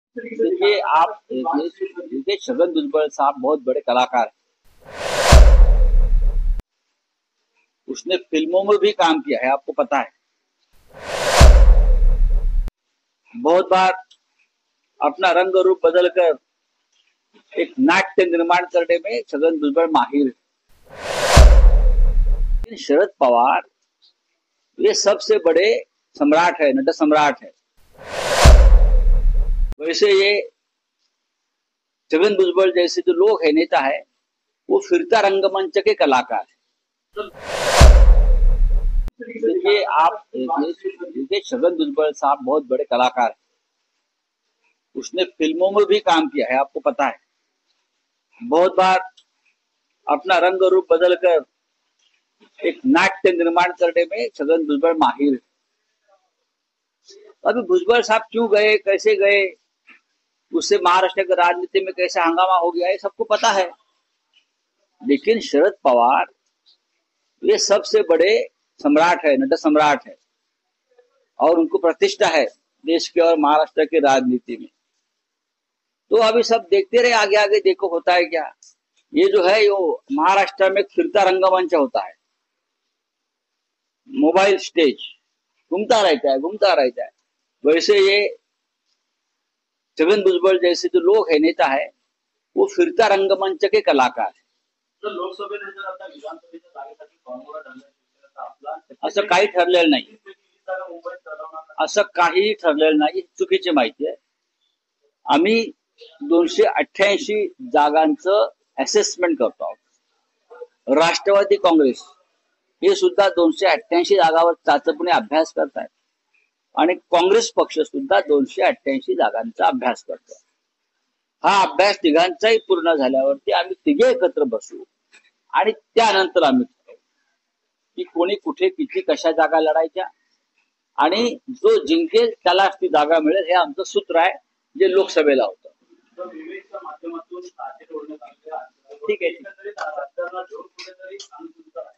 देखिए आप देखिए छगन भुजबल साहब बहुत बड़े कलाकार हैं। उसने फिल्मों में भी काम किया है, आपको पता है। बहुत बार अपना रंग रूप बदलकर एक नाट्य निर्माण करने में छगन भुजबल माहिर है। लेकिन शरद पवार ये सबसे बड़े सम्राट है, नट सम्राट है। वैसे ये छगन भुजबल जैसे जो लोग है, नेता है, वो फिरता रंगमंच के कलाकार है। देखिए आप देखिए छगन भुजबल साहब बहुत बड़े कलाकार हैं। उसने फिल्मों में भी काम किया है, आपको पता है। बहुत बार अपना रंग रूप बदलकर एक नाट्य निर्माण करने में छगन भुजबल माहिर है। अभी भुजबल साहब क्यों गए, कैसे गए, उससे महाराष्ट्र की राजनीति में कैसे हंगामा हो गया, ये सबको पता है। लेकिन शरद पवार ये सबसे बड़े सम्राट है, नट सम्राट है, और उनको प्रतिष्ठा है देश के और महाराष्ट्र की राजनीति में। तो अभी सब देखते रहे, आगे आगे देखो होता है क्या। ये जो है यो महाराष्ट्र में फिरता रंगमंच होता है, मोबाइल स्टेज घूमता रहता है, घूमता रहता है। वैसे ये छगन भुजबल जैसे जो लोग है, नेता है, वो फिरता रंगमंच के कलाकार है। तर लोकसभेने जर आता विधानसभेच्या जागेसाठी फॉर्म्युला ठरला आपला असं काही ठरलेलं नाही, मुंबईत चालवणार असं काही ठरलेलं नाही, चुकीची माहिती आहे। आम्ही 288 जागांचं असेसमेंट करतो आहोत। राष्ट्रवादी काँग्रेस हे सुद्धा 288 जागावर चाचपणे अभ्यास करतायत आणि काँग्रेस पक्ष सुद्धा 288 जागांचा अभ्यास करतो। हा अभ्यास तिघांचाही पूर्ण झाल्यावरती आम्ही तिघे एकत्र बसू आणि त्यानंतर आम्ही ठरवू की कोणी कुठे किती कशा जागा लढायच्या, आणि जो जिंकेल त्यालाच ती जागा मिळेल, हे आमचं सूत्र आहे, जे लोकसभेला होतं। विवेकच्या माध्यमातून ठीक आहे, ठीक आहे। राजकारणात घेऊन कुठेतरी